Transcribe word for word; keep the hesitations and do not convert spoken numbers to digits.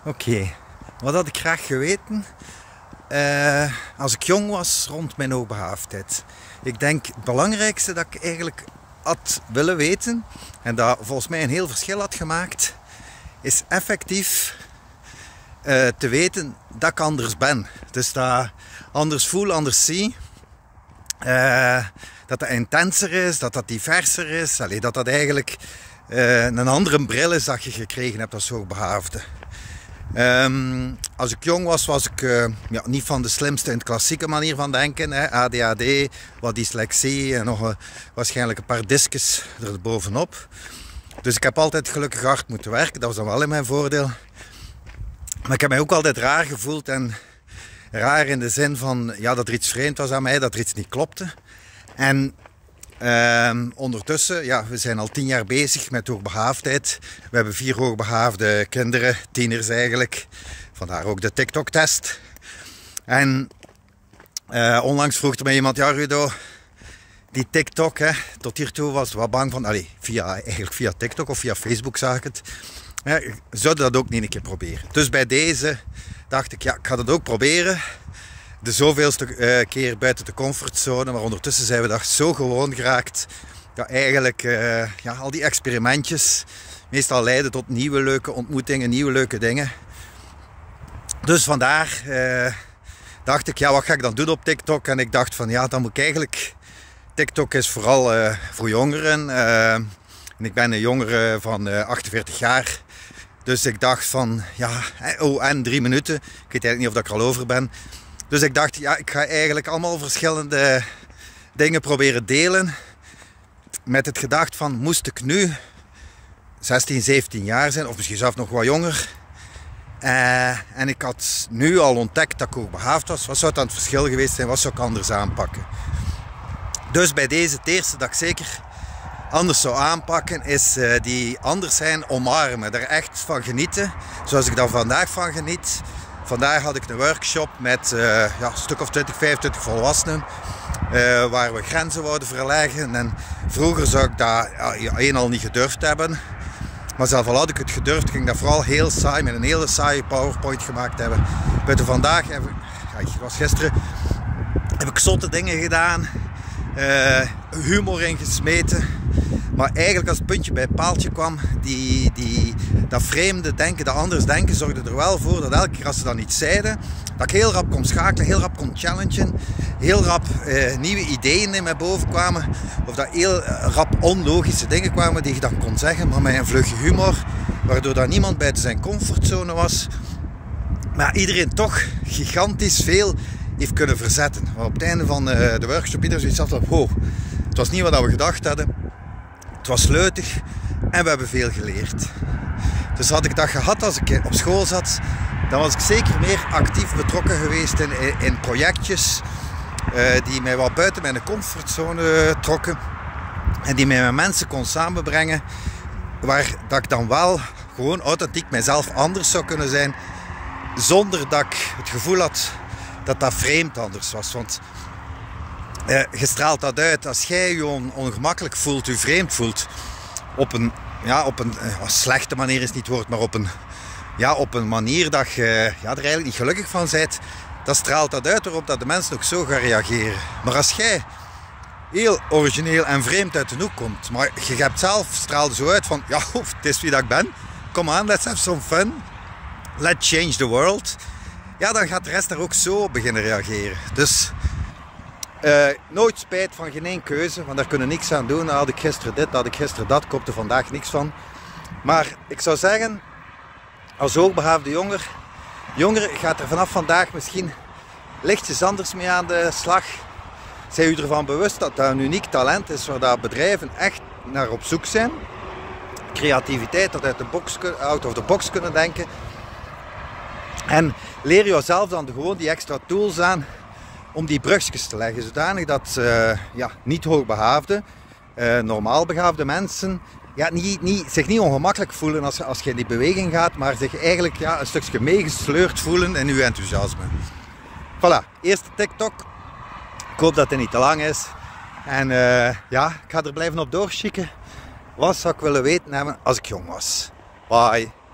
Oké, okay. Wat had ik graag geweten uh, als ik jong was rond mijn hoogbegaafdheid? Ik denk het belangrijkste dat ik eigenlijk had willen weten, en dat volgens mij een heel verschil had gemaakt, is effectief uh, te weten dat ik anders ben. Dus dat anders voel, anders zie. Uh, dat dat intenser is, dat dat diverser is. Allee, dat dat eigenlijk uh, een andere bril is dat je gekregen hebt als hoogbegaafde. Um, als ik jong was, was ik uh, ja, niet van de slimste in de klassieke manier van denken. Hè. A D H D, wat dyslexie en nog uh, waarschijnlijk een paar discus er bovenop. Dus ik heb altijd gelukkig hard moeten werken, dat was dan wel in mijn voordeel. Maar ik heb mij ook altijd raar gevoeld en raar in de zin van ja, dat er iets vreemd was aan mij, dat er iets niet klopte. En uh, ondertussen, ja, we zijn al tien jaar bezig met hoogbegaafdheid. We hebben vier hoogbegaafde kinderen, tieners eigenlijk. Vandaar ook de TikTok-test. En uh, onlangs vroeg er mij iemand, ja Rudo, die TikTok, hè, tot hiertoe was wat bang van, allee, via, eigenlijk via TikTok of via Facebook zag ik het. Ja, zou dat ook niet een keer proberen. Dus bij deze dacht ik, ja, ik ga dat ook proberen. De zoveelste uh, keer buiten de comfortzone, maar ondertussen zijn we daar zo gewoon geraakt. Ja, eigenlijk, uh, ja, al die experimentjes meestal leiden tot nieuwe leuke ontmoetingen, nieuwe leuke dingen. Dus vandaar uh, dacht ik, ja, wat ga ik dan doen op TikTok? En ik dacht van, ja, dan moet ik eigenlijk... TikTok is vooral uh, voor jongeren. Uh, en ik ben een jongere van uh, achtenveertig jaar. Dus ik dacht van, ja, oh, en drie minuten. Ik weet eigenlijk niet of ik er al over ben. Dus ik dacht, ja, ik ga eigenlijk allemaal verschillende dingen proberen delen. Met het gedacht van, moest ik nu zestien, zeventien jaar zijn, of misschien zelfs nog wat jonger. Uh, en ik had nu al ontdekt dat ik hoogbegaafd was. Wat zou dan het verschil geweest zijn? Wat zou ik anders aanpakken? Dus bij deze, het eerste dat ik zeker anders zou aanpakken, is uh, die anders zijn omarmen. Daar echt van genieten, zoals ik daar vandaag van geniet. Vandaag had ik een workshop met uh, ja, een stuk of twintig, vijfentwintig volwassenen. Uh, waar we grenzen wouden verleggen. En vroeger zou ik dat ja, een al niet gedurfd hebben. Maar zelf al had ik het gedurfd, ging dat vooral heel saai, met een hele saaie PowerPoint gemaakt hebben. Buiten vandaag, heb ik, ja, het was gisteren, heb ik zotte dingen gedaan. Uh, humor ingesmeten. Maar eigenlijk als het puntje bij het paaltje kwam, die, die, dat vreemde denken, dat anders denken, zorgde er wel voor dat elke keer als ze dat niet zeiden, dat ik heel rap kon schakelen, heel rap kon challengen, heel rap uh, nieuwe ideeën in mij boven kwamen, of dat heel uh, rap onlogische dingen kwamen die je dan kon zeggen, maar met een vlugje humor, waardoor dat niemand buiten zijn comfortzone was, maar iedereen toch gigantisch veel heeft kunnen verzetten. Maar op het einde van uh, de workshop iedereen zoiets had van, wow, het was niet wat we gedacht hadden. Het was leutig en we hebben veel geleerd. Dus had ik dat gehad als ik op school zat, dan was ik zeker meer actief betrokken geweest in, in projectjes uh, die mij wat buiten mijn comfortzone trokken en die mij met mensen kon samenbrengen, waar dat ik dan wel gewoon authentiek mijzelf anders zou kunnen zijn, zonder dat ik het gevoel had dat dat vreemd anders was. Want Uh, je straalt dat uit. Als jij je on, ongemakkelijk voelt, je vreemd voelt, op een, ja, op een uh, slechte manier is niet het woord, maar op een, ja, op een manier dat je ja, er eigenlijk niet gelukkig van bent, dan straalt dat uit erop dat de mensen ook zo gaan reageren. Maar als jij heel origineel en vreemd uit de hoek komt, maar je hebt zelf straalde zo uit van, ja, het is wie dat ik ben, come on, let's have some fun, let's change the world, ja, dan gaat de rest daar ook zo op beginnen reageren. Dus Uh, nooit spijt van geen één keuze, want daar kunnen we niks aan doen. Dan had ik gisteren dit, had ik gisteren dat, ik koop er vandaag niks van. Maar ik zou zeggen, als hoogbegaafde jonger, jongere gaat er vanaf vandaag misschien lichtjes anders mee aan de slag. Zijn u ervan bewust dat dat een uniek talent is waar dat bedrijven echt naar op zoek zijn. Creativiteit, dat uit de box, out of the box kunnen denken. En leer jezelf dan gewoon die extra tools aan om die brugjes te leggen, zodanig dat uh, ja, niet hoogbegaafde, uh, normaal begaafde mensen ja, niet, niet, zich niet ongemakkelijk voelen als, als je in die beweging gaat, maar zich eigenlijk ja, een stukje meegesleurd voelen in uw enthousiasme. Voilà, eerste TikTok. Ik hoop dat het niet te lang is. En uh, ja, ik ga er blijven op doorschikken. Wat zou ik willen weten hebben als ik jong was? Bye.